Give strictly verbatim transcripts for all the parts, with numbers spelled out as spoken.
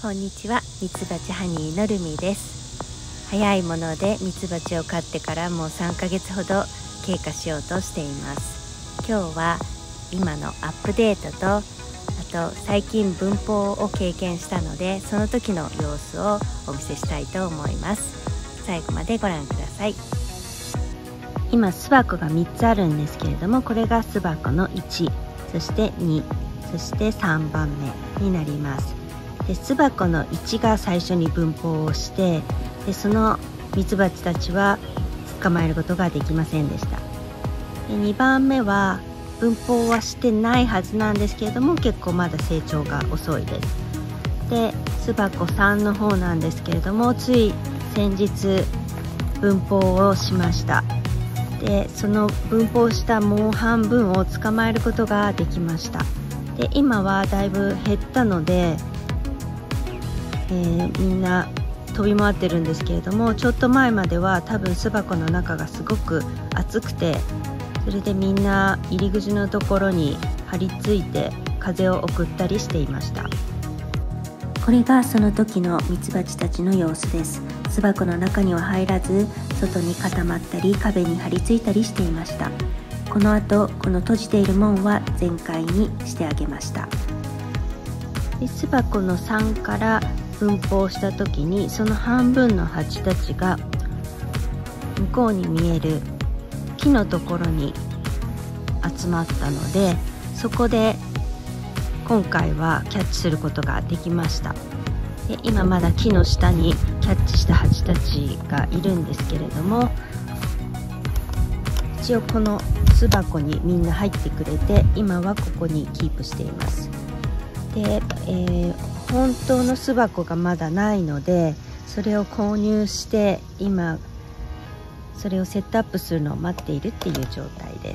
こんにちは。ミツバチハニーのルミです。早いものでミツバチを飼ってからもうさんかげつほど経過しようとしています。今日は今のアップデートと、あと最近分蜂を経験したので、その時の様子をお見せしたいと思います。最後までご覧ください。今巣箱がみっつあるんですけれども、これが巣箱のいち、そしてに、そしてさんばんめになります。で巣箱のいちが最初に分蜂をして、でそのミツバチたちは捕まえることができませんでした。でにばんめは分蜂はしてないはずなんですけれども、結構まだ成長が遅いです。で巣箱さんの方なんですけれども、つい先日分蜂をしました。でその分蜂したもう半分を捕まえることができました。で今はだいぶ減ったので、えー、みんな飛び回ってるんですけれども、ちょっと前までは多分巣箱の中がすごく暑くて、それでみんな入り口のところに張り付いて風を送ったりしていました。これがその時のミツバチたちの様子です。巣箱の中には入らず、外に固まったり壁に張り付いたりしていました。この後この閉じている門は全開にしてあげました。で巣箱のさんから分蜂した時に、その半分の蜂たちが向こうに見える木のところに集まったので、そこで今回はキャッチすることができました。で今まだ木の下にキャッチした蜂たちがいるんですけれども、一応この巣箱にみんな入ってくれて、今はここにキープしています。で、えー、本当の巣箱がまだないので、それを購入して今それをセットアップするのを待っているっていう状態です。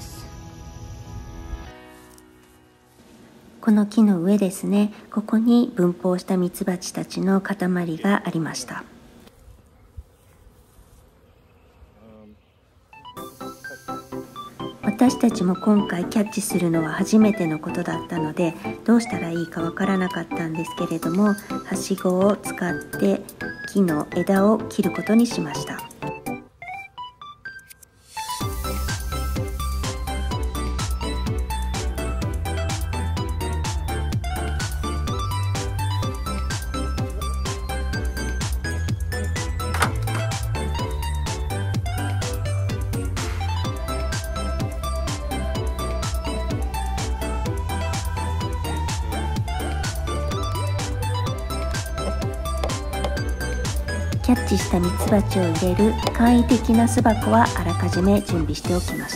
この木の上ですね、ここに分蜂したミツバチたちの塊がありました。私たちも今回キャッチするのは初めてのことだったので、どうしたらいいかわからなかったんですけれども、はしごを使って木の枝を切ることにしました。キャッチしたミツバチを入れる簡易的な巣箱はあらかじめ準備しておきました。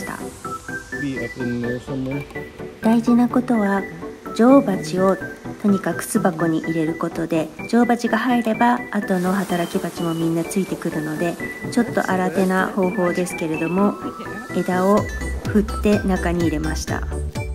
大事なことは女王蜂をとにかく巣箱に入れることで、女王蜂が入れば後の働き蜂もみんなついてくるので、ちょっと新手な方法ですけれども、枝を振って中に入れました。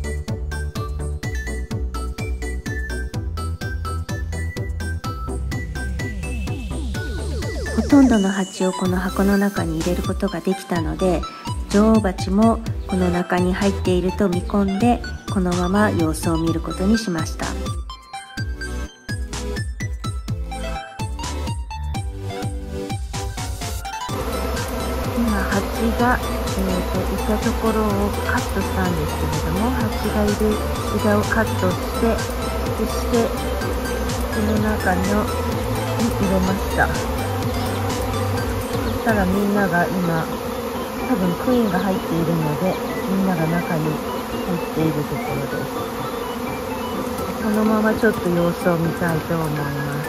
ほとんどの蜂をこの箱の中に入れることができたので、女王蜂もこの中に入っていると見込んで、このまま様子を見ることにしました。今蜂が、えー、といたところをカットしたんですけれども、蜂がいる枝をカットして、そしてこの中のに入れました。そしたらみんなが今、多分クイーンが入っているので、みんなが中に入っているところです。このままちょっと様子を見たいと思います。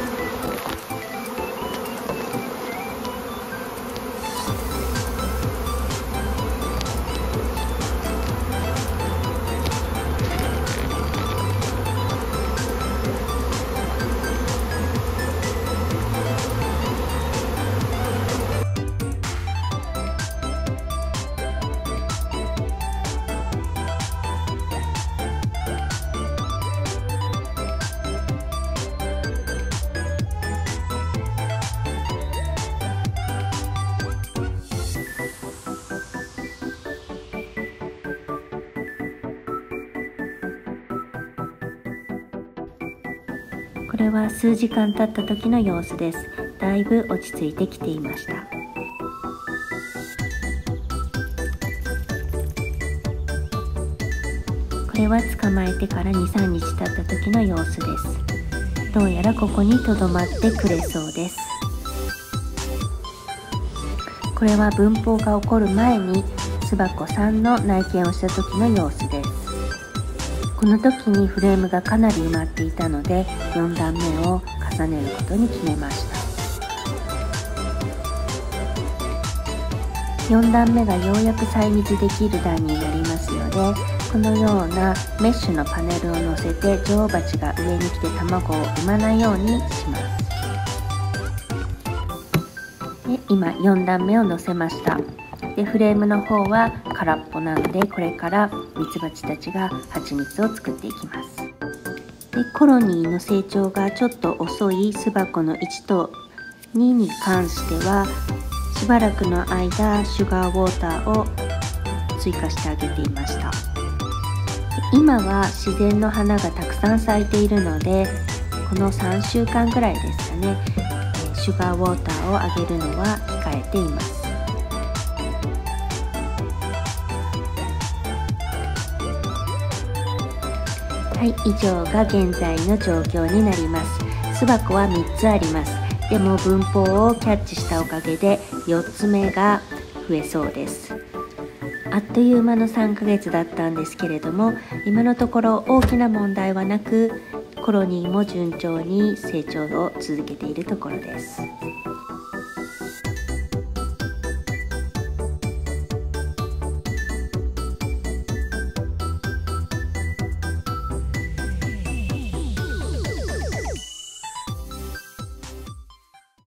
これは数時間経った時の様子です。だいぶ落ち着いてきていました。これは捕まえてからに、さんにち経った時の様子です。どうやらここにとどまってくれそうです。これは分蜂が起こる前に巣箱さんの内見をした時の様子です。この時にフレームがかなり埋まっていたのでよん段目を重ねることに決めました。よん段目がようやく細密できる段になりますので、このようなメッシュのパネルを乗せて女王蜂が上に来て卵を産まないようにします。で今よん段目を乗せました。でフレームの方は空っぽなので、これからミツバチたちが蜂蜜を作っていきます。でコロニーの成長がちょっと遅い巣箱のいちとにに関しては、しばらくの間シュガーウォーターを追加してあげていました。今は自然の花がたくさん咲いているので、このさんしゅうかんぐらいですかね、シュガーウォーターをあげるのは控えています。はい、以上が現在の状況になります。巣箱はみっつあります。でも分蜂をキャッチしたおかげでよっつめが増えそうです。あっという間のさんかげつだったんですけれども、今のところ大きな問題はなく、コロニーも順調に成長を続けているところです。